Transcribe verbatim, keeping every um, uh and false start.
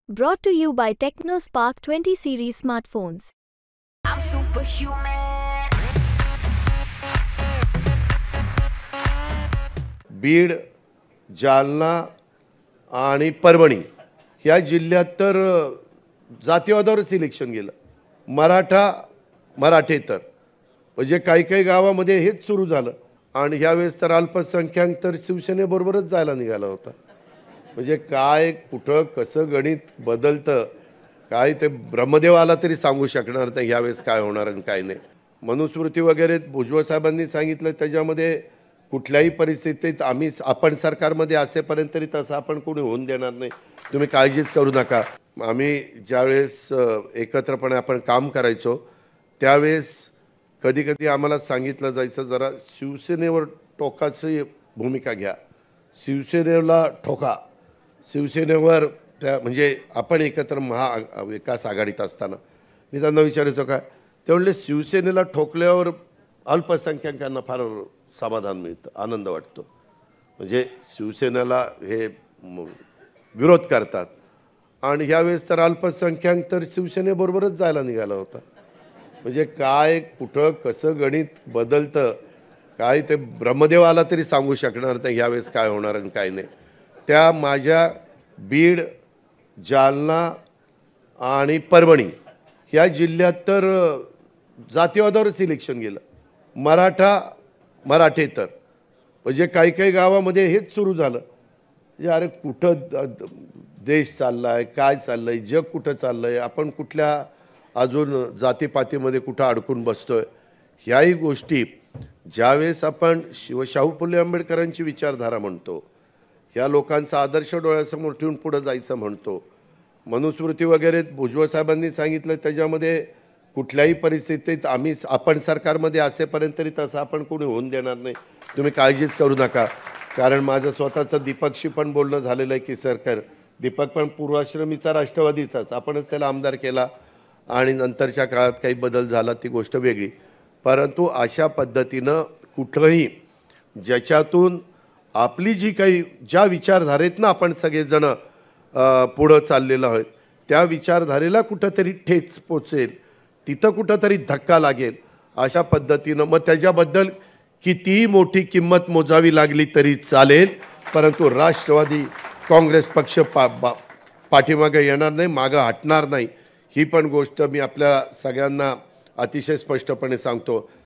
Brought to you by TechnoSpark twenty series smartphones. I'm superhuman. Beed, Jalna आणि परभणी ह्या जिल्ह्यात तर जातीवादावरच इलेक्शन गेलं. मराठा मराठेतर म्हणजे काही काही गावामध्ये हेच सुरू झालं आणि ह्यावेळेस तर अल्पसंख्याक तर शिवसेनेबरोबरच जायला निघाला होता. म्हणजे काय कुठं कसं गणित बदलतं काय ते ब्रह्मदेव आला तरी सांगू शकणार नाही ह्यावेळेस काय होणार आणि काय नाही. मनुस्मृती वगैरे भुजबळ साहेबांनी सांगितलं त्याच्यामध्ये कुठल्याही परिस्थितीत आम्ही आपण सरकारमध्ये असेपर्यंत तरी तसं आपण कोणी होऊन देणार नाही, तुम्ही काळजीच करू नका. आम्ही ज्यावेळेस एकत्रपणे आपण काम करायचो त्यावेळेस कधी कधी आम्हाला सांगितलं जायचं जरा शिवसेनेवर टोकाची भूमिका घ्या, शिवसेनेला ठोका, शिवसेनेवर त्या म्हणजे आपण एकत्र महाविकास आघाडीत असताना मी त्यांना विचारायचो काय ते म्हणले शिवसेनेला ठोकल्यावर अल्पसंख्याकांना फार समाधान मिळतं, आनंद वाटतो. म्हणजे शिवसेनेला हे विरोध करतात आणि ह्यावेळेस तर अल्पसंख्याक तर शिवसेनेबरोबरच जायला निघाला होता. म्हणजे काय कुठं कसं गणित बदलतं काय ते ब्रह्मदेव आला तरी सांगू शकणार नाही ह्यावेळेस काय होणार आणि काय नाही. त्या माझ्या बीड, जालना आणि परभणी ह्या जिल्ह्यात तर जातीवादावरच इलेक्शन गेलं. मराठा मराठेतर म्हणजे काही काही गावामध्ये हेच सुरू झालं. म्हणजे अरे कुठं देश चाललाय, काय चाललंय, जग कुठं चाललंय, आपण कुठल्या अजून जातीपातीमध्ये कुठं अडकून बसतोय. ह्याही गोष्टी ज्यावेळेस आपण शिवशाहू फुले आंबेडकरांची विचारधारा म्हणतो, ह्या लोकांचा आदर्श डोळ्यासमोर ठेवून पुढे जायचं म्हणतो, मनुस्मृती वगैरे भुजबळ साहेबांनी सांगितलं त्याच्यामध्ये कुठल्याही परिस्थितीत आम्ही आपण सरकारमध्ये असेपर्यंत तरी तसं आपण कोणी होऊन देणार नाही, तुम्ही काळजीच करू नका. कारण माझं स्वतःचं दीपकशी पण बोलणं झालेलं आहे की सरकार दीपक पण पूर्वाश्रमीचा राष्ट्रवादीचाच, आपणच त्याला आमदार केला आणि नंतरच्या काळात काही बदल झाला ती गोष्ट वेगळी. परंतु अशा पद्धतीनं कुठलंही ज्याच्यातून आपली जी काही ज्या विचारधारेतनं आपण सगळेजण पुढं चाललेलो आहोत त्या विचारधारेला कुठंतरी ठेच पोचेल, तिथं कुठंतरी धक्का लागेल अशा पद्धतीनं मग त्याच्याबद्दल कितीही मोठी किंमत मोजावी लागली तरी चालेल, परंतु राष्ट्रवादी काँग्रेस पक्ष पा बा पाठीमागे येणार नाही, मागं हटणार नाही. ही पण गोष्ट मी आपल्या सगळ्यांना अतिशय स्पष्टपणे सांगतो.